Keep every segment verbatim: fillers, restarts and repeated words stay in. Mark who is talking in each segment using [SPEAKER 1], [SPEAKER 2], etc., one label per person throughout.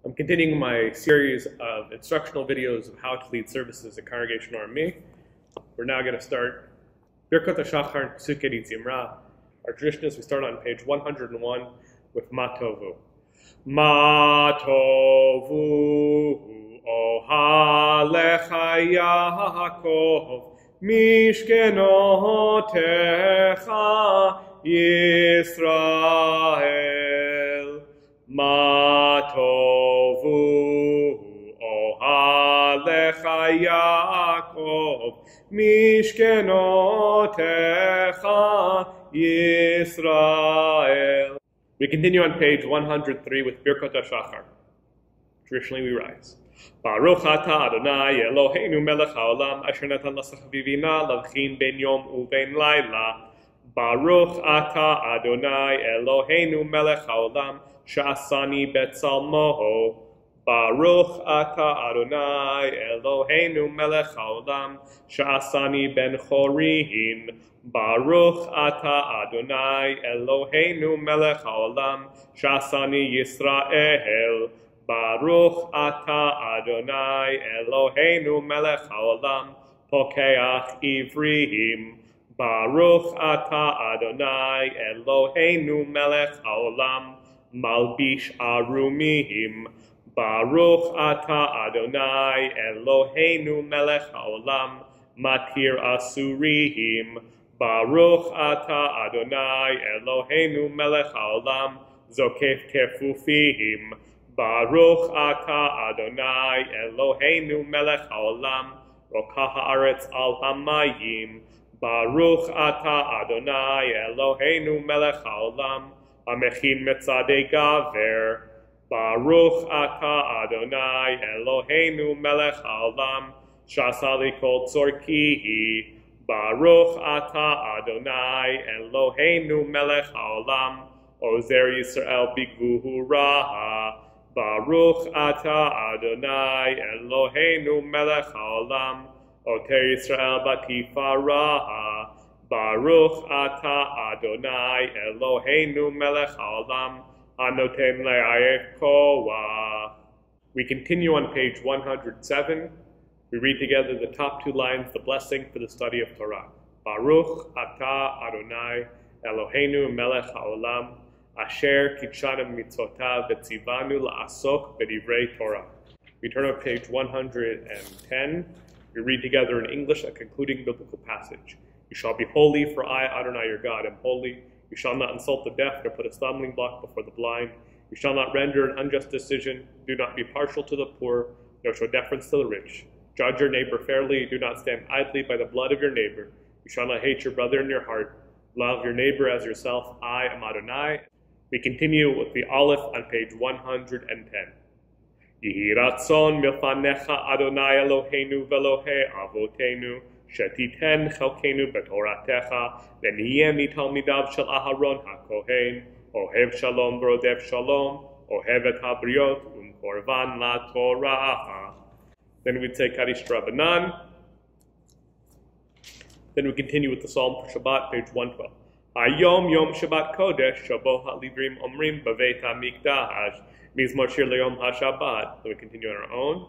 [SPEAKER 1] I'm continuing my series of instructional videos of how to lead services at Congregation R M E. We're now going to start Birkat HaShachar and Pesukei Zimra. Our tradition is we start on page one hundred one with Ma Tovu. Ma Tovu Ohalecha Yaakov Mishkenotecha Yisrael. Ma Tovu Ohalecha Yaakov Mishkenotecha Yisrael. We continue on page one hundred three with Birkat HaShachar. Traditionally we rise. Baruch atah Adonai Eloheinu melech haolam asher natan lasa chavivina lavchin ben yom uben laila. Baruch atah Adonai Eloheinu melech haolam she'asani betzalmo. Baruch atah Adonai Eloheinu melech haolam she'asani ben chorim. Baruch atah Adonai Eloheinu melech haolam she'asani Yisrael. Baruch atah Adonai Eloheinu melech haolam pokeach ivrim. Baruch atah Adonai Eloheinu melech haolam malbish arumim. Baruch atah Adonai Eloheinu melech haolam matir asurim. Baruch atah Adonai Eloheinu melech haolam zokef kefufim. Baruch atah Adonai Eloheinu melech haolam rokach haaretz al hamayim. Baruch atah Adonai Eloheinu melech haolam hamechin metzadei gaver. Baruch atah Adonai Eloheinu melech haolam sha'asa li kol tzorkihi. Baruch atah Adonai Eloheinu melech haolam ozer Yisrael bigvuhu raha. Baruch atah Adonai Eloheinu melech haolam oter Yisrael batifaraha. Baruch atah Adonai Eloheinu melech haolam anoten le'ayef koach. We continue on page one hundred seven. We read together the top two lines, the blessing for the study of Torah. Baruch atah Adonai Eloheinu melech haolam asher kitshanu mitzvotav v'tzivanu la'asok b'divrei Torah. We turn to page one hundred ten. We read together in English a concluding biblical passage. You shall be holy, for I, Adonai your God, am holy. You shall not insult the deaf, nor put a stumbling block before the blind. You shall not render an unjust decision. Do not be partial to the poor, nor show deference to the rich. Judge your neighbor fairly. Do not stand idly by the blood of your neighbor. You shall not hate your brother in your heart. Love your neighbor as yourself. I am Adonai. We continue with the Aleph on page one hundred ten. Yehi ratzon milfanecha Adonai Eloheinu ve'Elohei avotenu shetiten chelkenu betoratecha v'niyeh mitalmidav shel Aharon hakohen ohev shalom v'rodef shalom ohev et habriot umkorvan laTorah. Then we'd say Kaddish Rabbanan. Then we continue with the Psalm for Shabbat, page one twelve. Hayom Yom Shabbat Kodesh Shabo Halivrim Omrim Baveit HaMikdash Mizmor Shir Le'Yom HaShabbat. Then we continue on our own.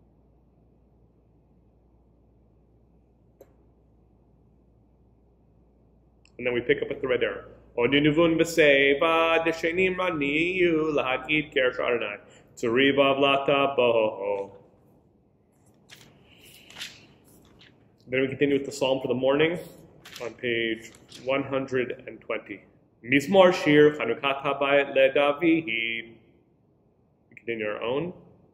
[SPEAKER 1] And then we pick up at the red arrow. Odinuvun B'Seva Deshenim Raniyu Lahadid Keresh Adonai Tzurivav Lata Boho. Then we continue with the Psalm for the morning on page one hundred twenty. Mizmor Shir Chanukat HaBayit LeDavid. We continue our own.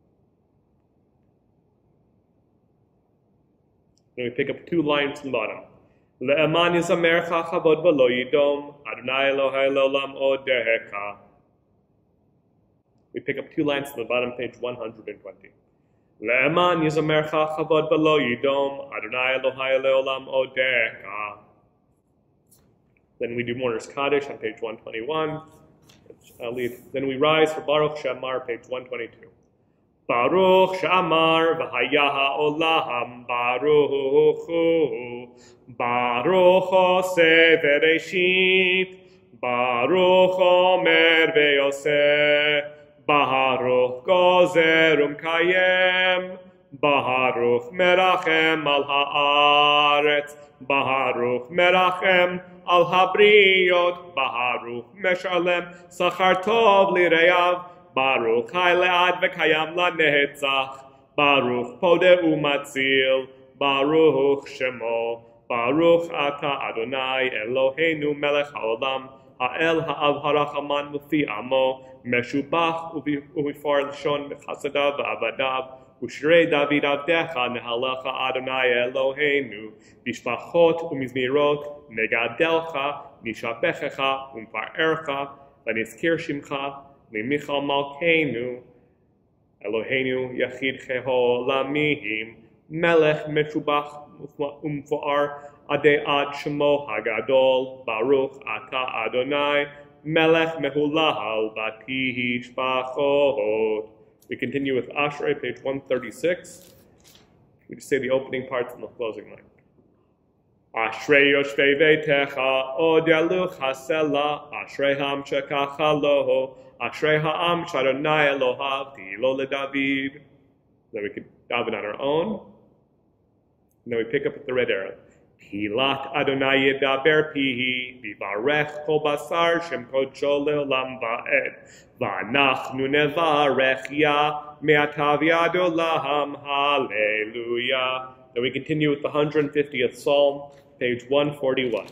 [SPEAKER 1] Then we pick up two lines from the bottom. Le'eman yizamercha chavod v'lo yidom Adonai Elohei le'olam odecha. We pick up two lines from the bottom, page one hundred twenty. Le'eman yizamercha chavod v'lo yidom Adonai Elohei le'olam odecha. Then we do Mourner's Kaddish on page one twenty-one. Then we rise for Baruch She'amar, page one twenty-two. Baruch She'amar v'haya ha'olam Baruch hu Baruch Oseh v'Reishit Baruch Omer v'Yoseh Baruch goes Chozer Umkayem, Baruch Merachem al Haaretz, Baruch Merachem al Habriot, Baruch Meshalem, Sachar Tov Lireyav, Baruch Chai Le'ad V'Kayam LaNetzach, Baruch Podeh Umatzil, Baruch Shemo, Baruch Ata Adonai Eloheinu Melech HaOlam, Ha'el Ha'av HaRachaman Ufi Amo, Meshubach Uvifar Lishon B'chasadav V'avadav, Ushrei David Avdecha Nehalecha Adonai Eloheinu, Bishpachot Umizmirot, Negadelcha, Nishabechecha, Umparercha, Lanizkir Shimcha, Limichal Malkeinu, Eloheinu Yachid Cheho Lamihim, Melech Meshubach Umfar Adeat Shemo Hagadol, Baruch Ata Adonai, Melech Mehulahal Batihi Shpachot. We continue with Ashrei, page one thirty-six. We just say the opening parts and the closing line. Ashrei Yoshvei Veitecha, Od Yaluch Hasela, Ashrei Ham Shekach Aloho, Ashrei Ha'am Shadonai Elohav, Tihilo LeDavid. Then we can daven on our own. And then we pick up at the red arrow. Hilat Adonai Yedaber Pihi, Vivarech Kol Basar Shem Kodsho Leolam Va'ed, Va'anachnu Nevarech Ya, Me'atav Yad Olam, Hallelujah. Then we continue with the one hundred fiftieth Psalm, page one forty-one.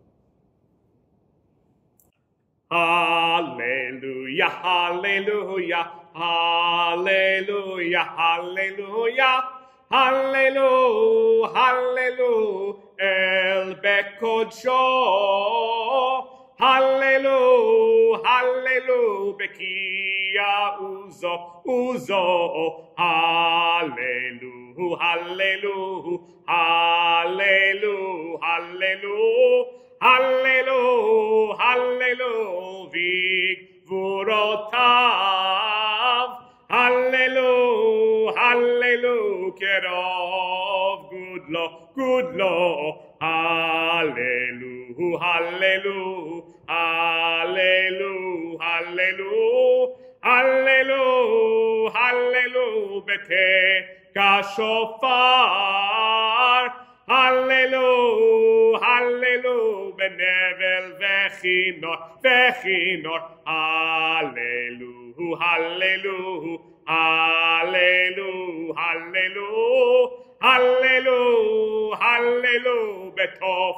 [SPEAKER 1] Hallelujah, Hallelujah, Hallelujah, Hallelujah. Hallelujah, hallelujah, El Bekodsho. Hallelujah, hallelujah, Bekia Uzo, Uzo. Hallelujah, hallelujah, hallelujah, hallelujah, hallelujah, hallelujah, Vig Vurotav. Hallelujah, hallelujah, Kerov, good law, good law. Hallelujah, hallelujah, hallelujah, hallelujah, hallelujah, hallelujah, Bete Kashofar. Hallelujah, hallelujah, Benevel Vechinor, Vechinor. Hallelujah. Hallelujah, hallelujah, hallelujah, hallelujah, hallelujah, Betof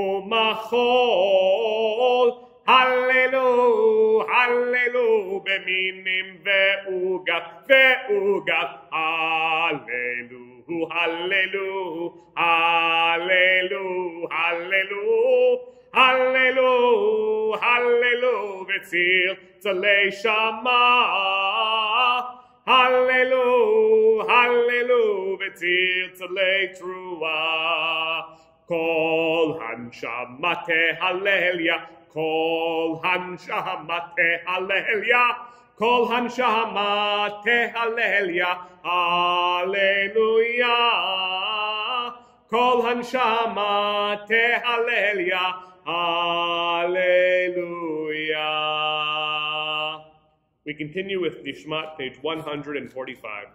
[SPEAKER 1] umachol. Hallelujah, hallelujah, Beminim ve'ugat, ve'ugat. Hallelujah, hallelujah, hallelujah, hallelujah. Hallelujah, hallelujah, Betzil Tzalei Shama. Hallelujah, hallelujah, Betzil Tzalei Trua. Kol Hanshamate Hallelujah, Kol Hanshamate Hallelujah, Kol Hanshamate Hallelujah, Hallelujah. Kol Hanshamate Hallelujah, Hallelujah. We continue with Nishmat, page one forty-five.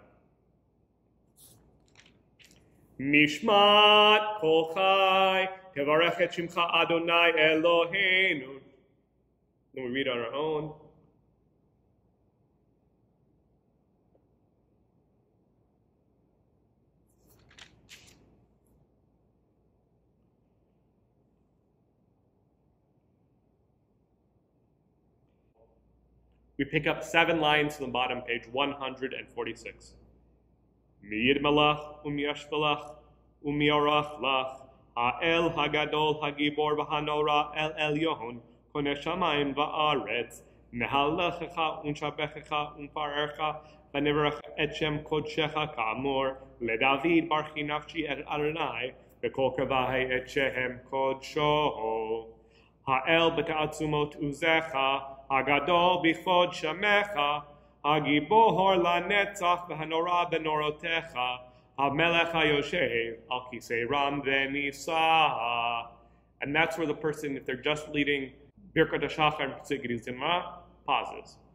[SPEAKER 1] Nishmat Kol Chai, Tevarech et Shimcha Adonai Eloheinu. Then we read on our own. We pick up seven lines from the bottom, page one forty-six. Miyid malach, umiyashvalach, umiyorach lach, ha'el hagadol hagibor v'hanora el elyon, koneh shamayim va'aretz, nehalechecha unshabechecha unparecha, v'neverach et shem kodshecha ka'amor, leDavid barchi nafshi et Adonai, v'kol kavahe et shehem kodsho. Ha'el b'ta'atzumot uzecha, Hagadol bichod shamecha, Hagibor lanetzach v'hanora benorotecha, Hamelech hayoshev al kisei ram v'nisa. And that's where the person, if they're just leading Birkat HaShachar and Pesach Zimra, pauses.